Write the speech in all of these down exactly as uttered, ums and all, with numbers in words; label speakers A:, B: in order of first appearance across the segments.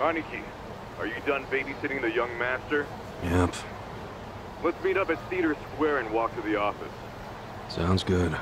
A: Aniki, are you done babysitting the young master?
B: Yep.
A: Let's meet up at Cedar Square and walk to the office.
B: Sounds good.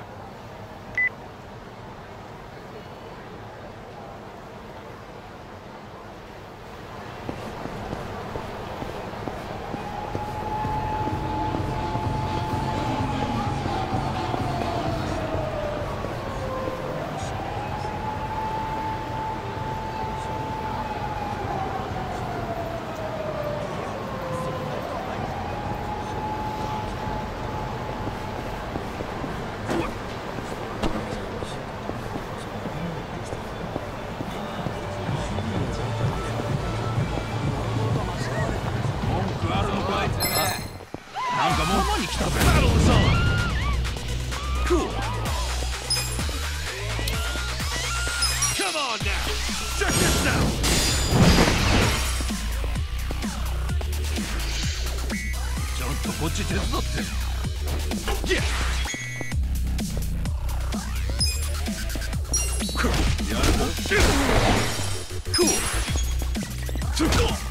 C: Come on now! Check this out! Just こっち手伝って。やるぞ。Cool.